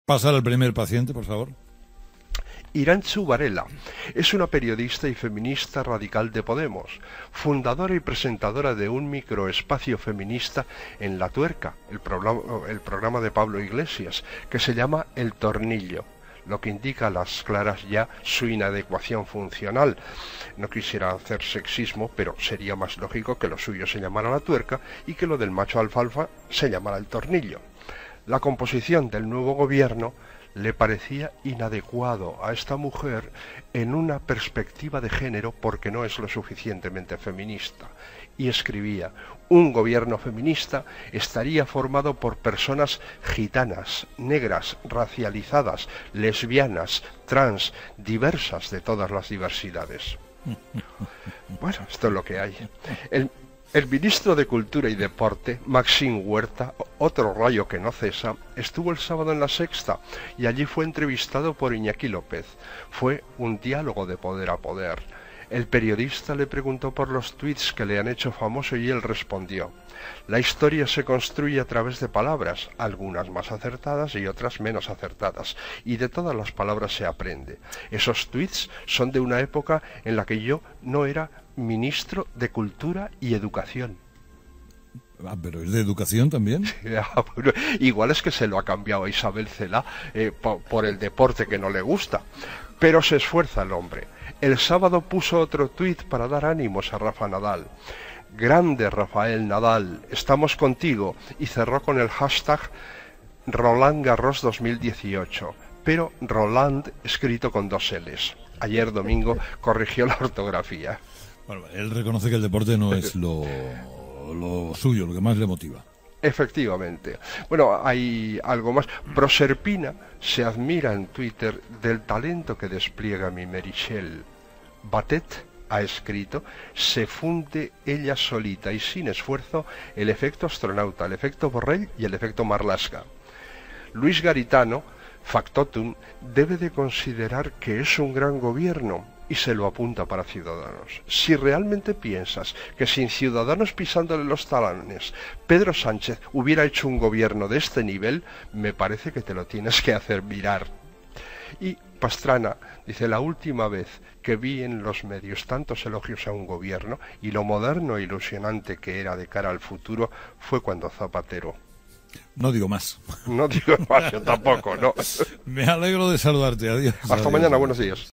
Pasar al primer paciente, por favor. Irantzu Varela es una periodista y feminista radical de Podemos, fundadora y presentadora de un microespacio feminista en La Tuerca, el programa de Pablo Iglesias, que se llama El Tornillo, lo que indica a las claras ya su inadecuación funcional. No quisiera hacer sexismo, pero sería más lógico que lo suyo se llamara La Tuerca y que lo del macho alfalfa se llamara El Tornillo. La composición del nuevo gobierno le parecía inadecuado a esta mujer en una perspectiva de género porque no es lo suficientemente feminista. Y escribía: un gobierno feminista estaría formado por personas gitanas, negras, racializadas, lesbianas, trans, diversas de todas las diversidades. Bueno, esto es lo que hay. El ministro de Cultura y Deporte, Maxim Huerta, otro rayo que no cesa, estuvo el sábado en La Sexta y allí fue entrevistado por Iñaki López. Fue un diálogo de poder a poder. El periodista le preguntó por los tuits que le han hecho famoso y él respondió: la historia se construye a través de palabras, algunas más acertadas y otras menos acertadas, y de todas las palabras se aprende. Esos tuits son de una época en la que yo no era ministro de Cultura y Educación. Ah, pero es de educación también. Bueno, igual es que se lo ha cambiado a Isabel Cela por el deporte que no le gusta, pero se esfuerza el hombre. El sábado puso otro tuit para dar ánimos a Rafa Nadal. Grande Rafael Nadal, estamos contigo, y cerró con el hashtag Roland Garros 2018, pero Roland escrito con 2 L's. Ayer domingo corrigió la ortografía. Bueno, él reconoce que el deporte no es lo suyo, lo que más le motiva. Efectivamente. Bueno, hay algo más. Proserpina se admira en Twitter del talento que despliega mi Merichel. Batet ha escrito: se funde ella solita y sin esfuerzo el efecto astronauta, el efecto Borrell y el efecto Marlaska. Luis Garitano, factotum, debe de considerar que es un gran gobierno y se lo apunta para Ciudadanos. Si realmente piensas que sin Ciudadanos pisándole los talones Pedro Sánchez hubiera hecho un gobierno de este nivel, me parece que te lo tienes que hacer mirar. Y Pastrana dice: la última vez que vi en los medios tantos elogios a un gobierno y lo moderno e ilusionante que era de cara al futuro fue cuando Zapatero. No digo más. No digo más, yo tampoco, ¿no? Me alegro de saludarte, adiós. Hasta mañana, buenos días.